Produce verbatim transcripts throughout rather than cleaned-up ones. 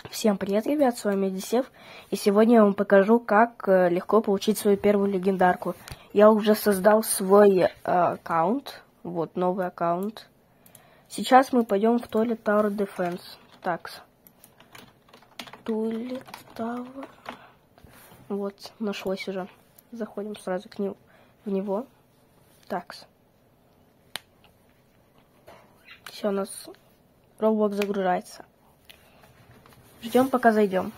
Всем привет, ребят, с вами Десев, и сегодня я вам покажу, как э, легко получить свою первую легендарку. Я уже создал свой э, аккаунт, вот, новый аккаунт. Сейчас мы пойдем в Toilet Tower Defense. Так, Toilet Tower, вот, нашлось уже. Заходим сразу к нему, в него. Так, все, у нас Roblox загружается. Ждем, пока зайдем.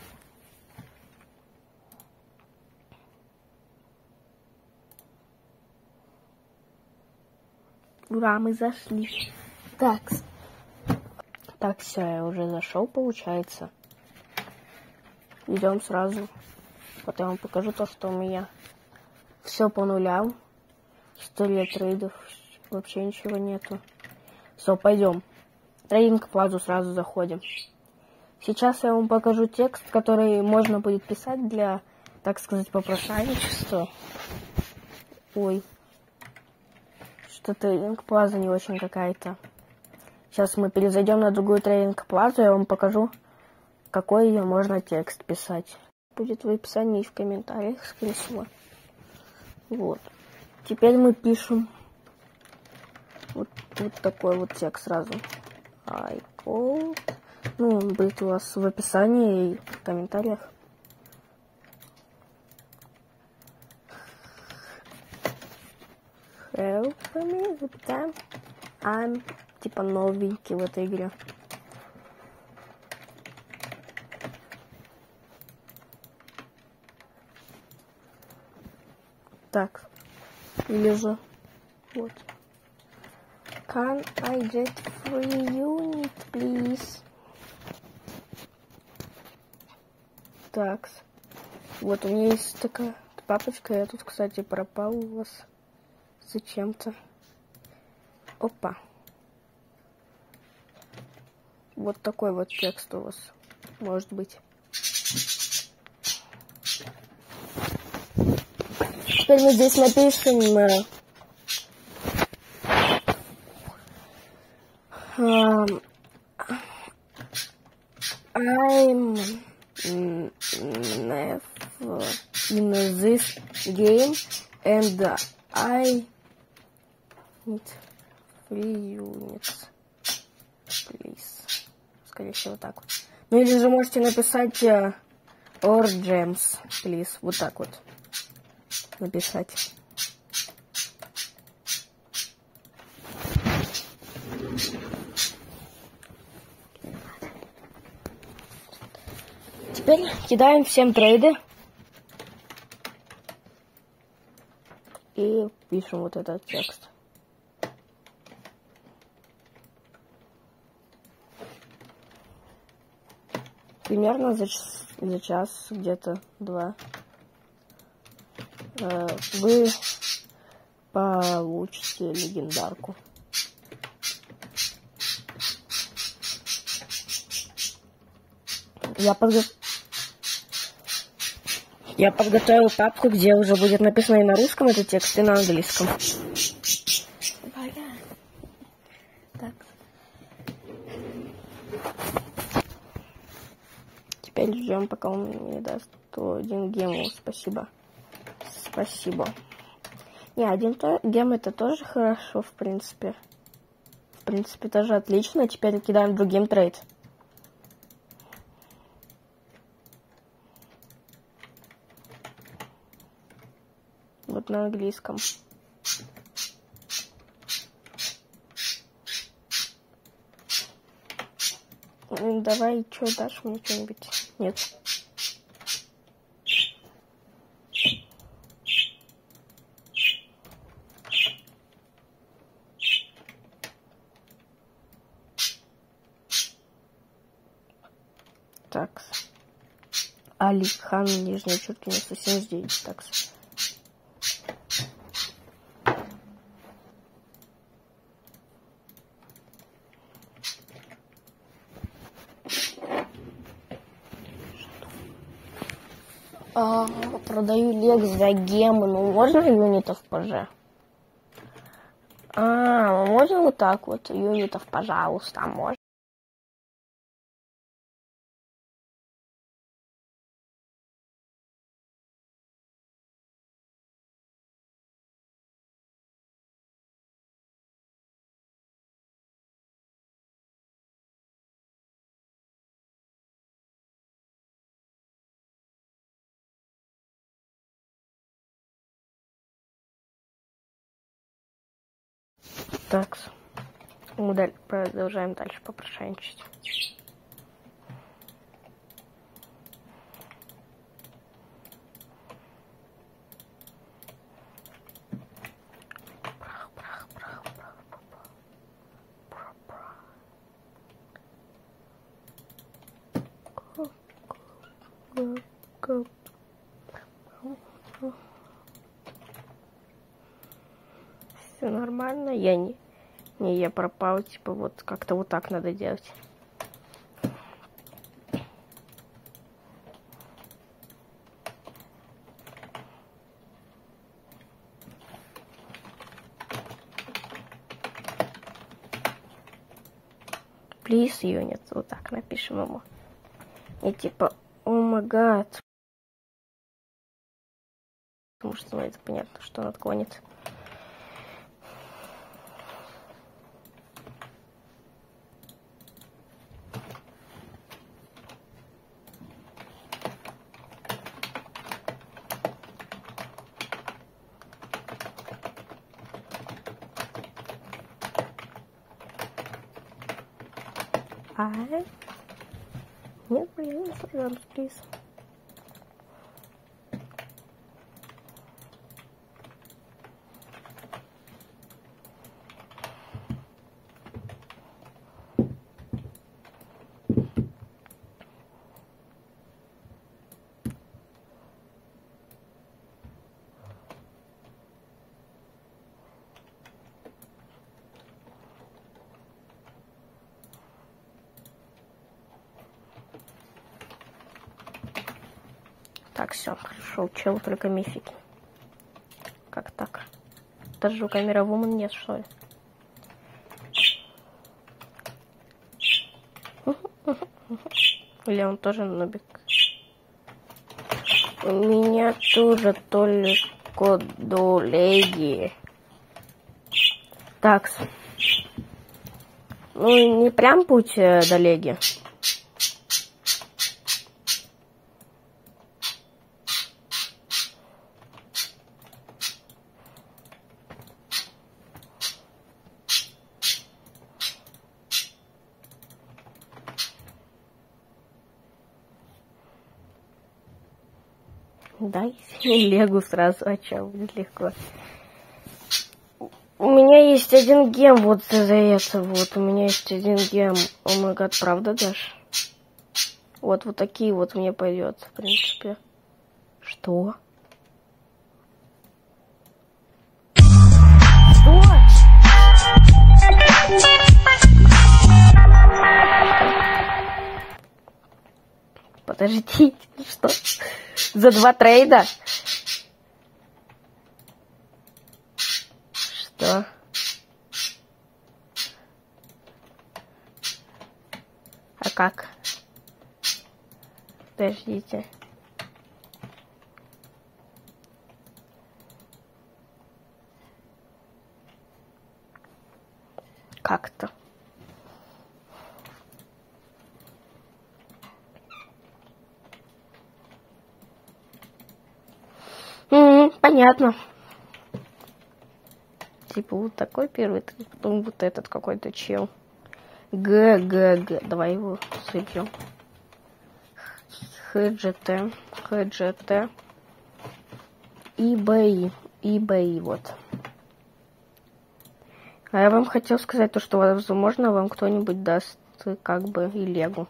Ура, мы зашли. Так. Так, все, я уже зашел, получается. Идем сразу. Вот я вам покажу то, что у меня все по нулям. История трейдов. Вообще ничего нету. Все, пойдем. Трейдинг плазу сразу заходим. Сейчас я вам покажу текст, который можно будет писать для, так сказать, попрошайничества. Ой. Что-то трейдинг плаза не очень какая-то. Сейчас мы перезайдем на другую трейдинг плазу, я вам покажу, какой ее можно текст писать. Будет в описании и в комментариях, скорее всего. Вот. Теперь мы пишем вот, вот такой вот текст сразу. I call. Ну, он будет у вас в описании и в комментариях. Help me with them. I'm типа новенький в этой игре. Так. Или же вот. Can I get free unit, please? Так, вот у меня есть такая папочка, я тут, кстати, пропал у вас зачем-то. Опа. Вот такой вот текст у вас может быть. Теперь мы здесь напишем um, I'm never in this game and I need free units, please. Скорее всего так вот. Ну или же можете написать uh, or gems, please. Вот так вот написать. Теперь кидаем всем трейды. И пишем вот этот текст. Примерно за час, за час где-то два э, вы получите легендарку. Я подготовил Я подготовил папку, где уже будет написано и на русском этот текст, и на английском. Так. Теперь ждем, пока он мне даст сто один гем. Спасибо. Спасибо. Не, один то, гем это тоже хорошо, в принципе. В принципе, тоже отлично. Теперь кидаем другим трейд. Вот на английском. Давай, что дашь мне что-нибудь? Нет. Так. Алихан, нижняя черту, сто семьдесят девять. Так. А, продаю лекс за гемы, ну можно юнитов пж? А, можно вот так вот, юнитов, пожалуйста, можно. Так, мы продолжаем дальше попрошайничать. Все нормально, я не, не я пропал, типа вот как-то вот так надо делать. Плиз ее нет, вот так напишем ему. И типа, о май гад. Потому что ну, это понятно, что он отклонит. Ай. Нет, блин, пожалуйста, плиз. Так, все, хорошо, учил только мифики. Как так? Даже у камера вумен нет, что ли? Или он тоже нубик? У меня тоже только до леги. Так. Ну, не прям путь до леги. Дай легу сразу, а чё, будет легко. У меня есть один гем вот за это, вот, у меня есть один гем. О май гад, правда дашь? Вот, вот такие вот мне пойдет, в принципе. Что? Что? Подождите, что? За два трейда? Что? А как? Подождите. Как-то. М-м, понятно. Типа вот такой первый, потом вот этот какой-то чел. Г, Г, Г. Давай его сыпем. ХГТ, ХГТ. И БИ, и БИ, вот. А я вам хотел сказать то, что, возможно, вам кто-нибудь даст как бы и легу.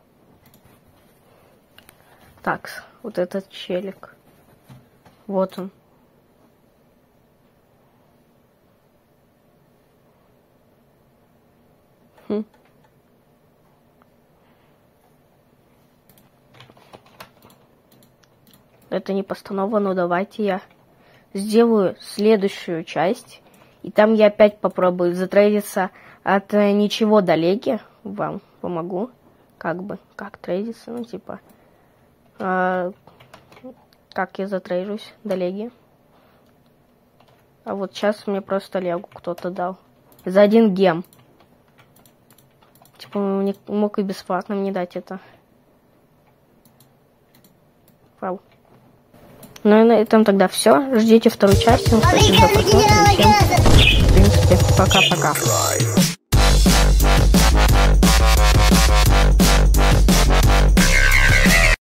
Так, вот этот челик. Вот он. Хм. Это не постанова, но давайте я сделаю следующую часть. И там я опять попробую затрейдиться от э, ничего до леги. Вам помогу. Как бы. Как трейдиться, ну типа. Э, как я затрейжусь до леги. А вот сейчас мне просто легу кто-то дал. За один гем. Типа он мог и бесплатно мне дать это. Вау. Ну и на этом тогда все. Ждите вторую часть. Всем спасибо за просмотр. Всем, в принципе, Пока-пока.